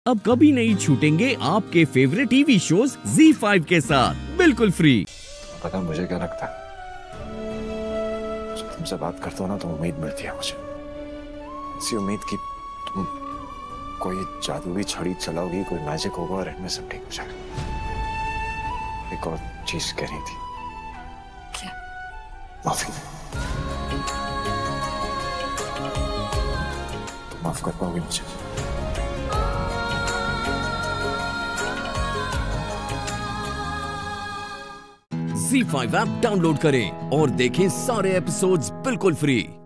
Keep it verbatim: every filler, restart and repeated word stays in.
अब कभी नहीं छूटेंगे आपके favourite TV shows Zee five के साथ बिल्कुल फ्री। पता मुझे क्या लगता है, जब तुमसे बात करता हूँ ना तो उम्मीद मिलती है मुझे, इसी उम्मीद की तुम कोई जादुई छड़ी चलाओगी, कोई मैजिक होगा और इनमें सब ठीक हो जाएगा। एक और चीज कह रही थी। क्या? माफी। तुम माफ कर पाओगी मुझे? ज़ी फाइव ऐप डाउनलोड करें और देखें सारे एपिसोड्स बिल्कुल फ्री।